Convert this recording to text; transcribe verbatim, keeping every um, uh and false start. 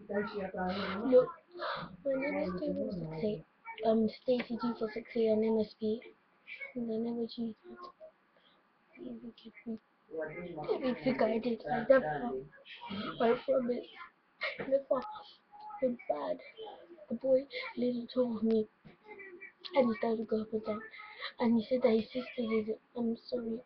Look, my name is two four six eight. Um, Stacy two four six eight on M S P. And I never cheated. You forgive me. If you think I did, I never. I promise. Never. But bad. The boy later told me, and he started to go up and down. And he said that his sister did it. I'm sorry.